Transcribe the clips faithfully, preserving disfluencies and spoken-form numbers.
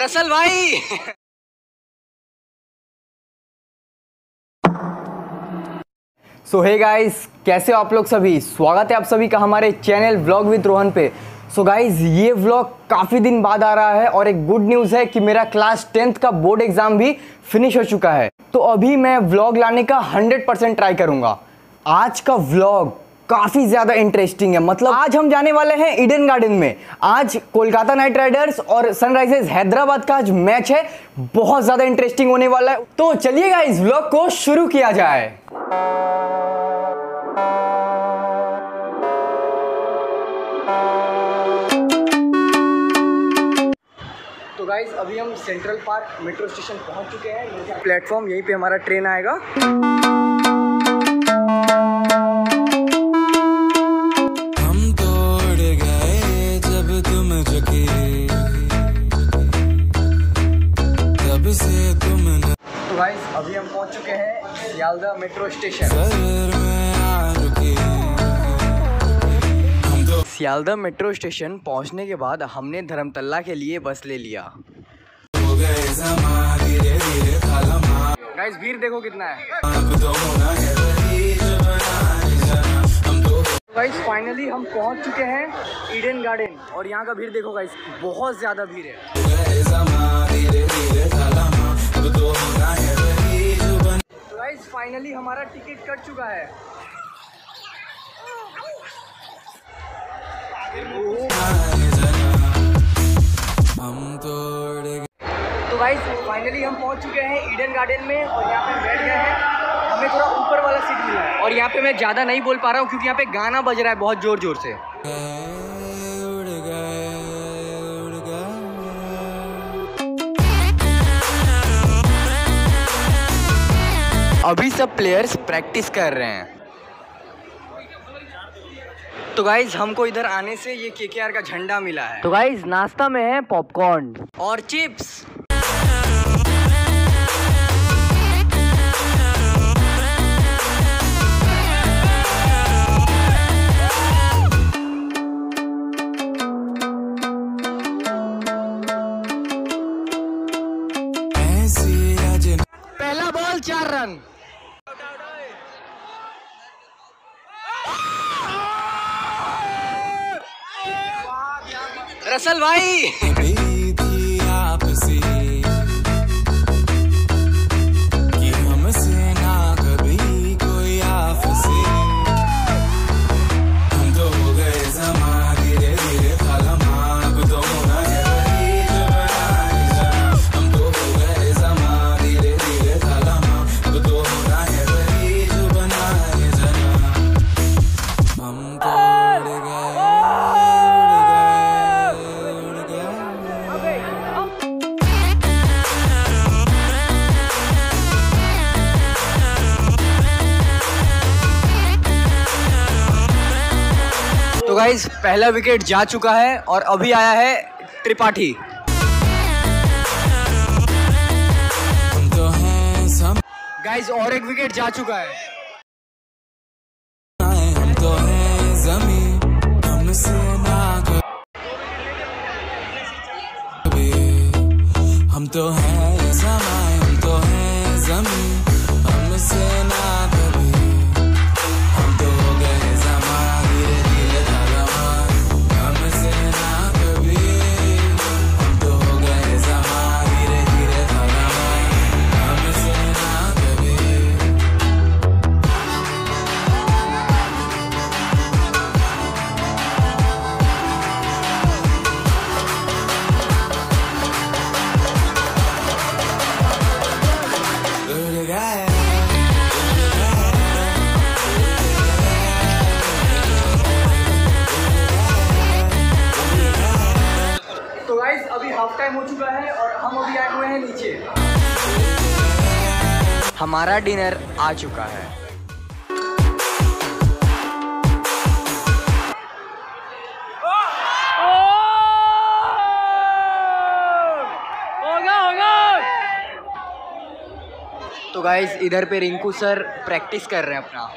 Russell भाई। सो hey guys, कैसे हो आप लोग सभी। स्वागत है आप सभी का हमारे चैनल व्लॉग विद रोहन पे। सो so गाइस, ये व्लॉग काफ़ी दिन बाद आ रहा है और एक गुड न्यूज़ है कि मेरा क्लास टेंथ का बोर्ड एग्ज़ाम भी फिनिश हो चुका है। तो अभी मैं व्लॉग लाने का हंड्रेड परसेंट ट्राई करूँगा। आज का व्लॉग काफ़ी ज़्यादा इंटरेस्टिंग है। मतलब आज हम जाने वाले हैं ईडन गार्डन में। आज कोलकाता नाइट राइडर्स और सनराइजर्स हैदराबाद का आज मैच है, बहुत ज़्यादा इंटरेस्टिंग होने वाला है। तो चलिए गाइस, व्लॉग को शुरू किया जाए। तो गाइस, अभी हम सेंट्रल पार्क मेट्रो स्टेशन पहुंच चुके हैं। प्लेटफॉर्म यहीं पे हमारा ट्रेन आएगा। हम तोड़ गए जब तुम झुके, तब से तुम न... तो गाइस, अभी हम पहुंच चुके हैं सियालदह मेट्रो स्टेशन। सर में आ रुके। सियालदह मेट्रो स्टेशन पहुंचने के बाद हमने धर्मतल्ला के लिए बस ले लिया। हो गए ज़मा धीरे धीरे खालमा। गाइस, भीड़ देखो कितना है। अब तो होना है वही जो बनाए जाना। हम तो गाइस, फाइनली हम पहुंच चुके हैं ईडन गार्डन और यहाँ का भीड़ देखो गाइस, बहुत ज़्यादा भीड़ है। हो गए ज़मा धीरे धीरे खालमा। अब तो होना है वही जो बन... तो गाइस, फाइनली हमारा टिकट कट चुका है। हम तोड़ गए। तो गाइस, फाइनली हम पहुंच चुके हैं ईडन गार्डन में और यहाँ पे हम बैठ गए हैं। हमें थोड़ा ऊपर वाला सीट मिला है और यहाँ पे मैं ज़्यादा नहीं बोल पा रहा हूँ क्योंकि यहाँ पे गाना बज रहा है बहुत ज़ोर ज़ोर से। उड़ गए, उड़ गए। अभी सब प्लेयर्स प्रैक्टिस कर रहे हैं। तो गाइज, हमको इधर आने से ये केकेआर का झंडा मिला है। तो गाइज, नाश्ता में है पॉपकॉर्न और चिप्स। पहला बॉल चार रन। रसल भाई। थी आपसे कि हमसे ना कभी कोई आपसे। हम तो हो गए ज़मा धीरे धीरे खालमा। अब तो होना है वही जो बनाए जाना। हम तो हो गए ज़मा धीरे धीरे खालमा। अब तो होना है वही जो बनाए जाना। हम तोड़ गए। तो गाइज, पहला विकेट जा चुका है और अभी आया है त्रिपाठी। हम तो हैं सम... गाइज, और एक विकेट जा चुका है। हम तो हैं ज़मीं, हमसे ना कभी। हम तो हैं ज़मां, हम तो हैं ज़मीं, हमसे ना कभी। हम तो हो गए ज़मां धीरे धीरे खालमा। हमसे ना कभी। हम तो हो गए ज़मां धीरे धीरे खालमा। हमसे ना कभी। उड़ गए। तो गाइज, अभी हाफ टाइम हो चुका है और हम अभी आए हुए हैं नीचे। हमारा डिनर आ चुका है। तो गाइज, इधर पे रिंकू सर प्रैक्टिस कर रहे हैं अपना।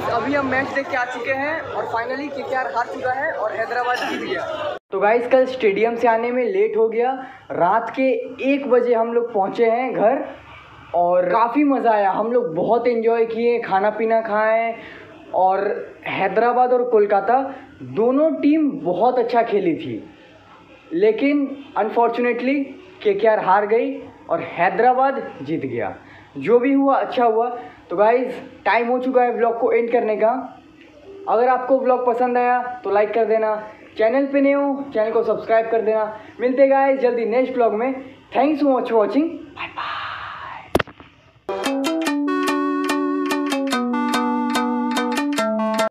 अभी हम मैच देख के आ चुके हैं और फाइनली केकेआर हार चुका है और हैदराबाद जीत गया। तो गाइस कल स्टेडियम से आने में लेट हो गया, रात के एक बजे हम लोग पहुंचे हैं घर और काफ़ी मज़ा आया। हम लोग बहुत एंजॉय किए, खाना पीना खाएं और हैदराबाद और कोलकाता दोनों टीम बहुत अच्छा खेली थी, लेकिन अनफॉर्चुनेटली केकेआर हार गई और हैदराबाद जीत गया। जो भी हुआ अच्छा हुआ। तो गाइज़ टाइम हो चुका है व्लॉग को एंड करने का। अगर आपको व्लॉग पसंद आया तो लाइक कर देना, चैनल पे नए हो चैनल को सब्सक्राइब कर देना। मिलते गाइस जल्दी नेक्स्ट व्लॉग में। Thanks for watching, bye bye.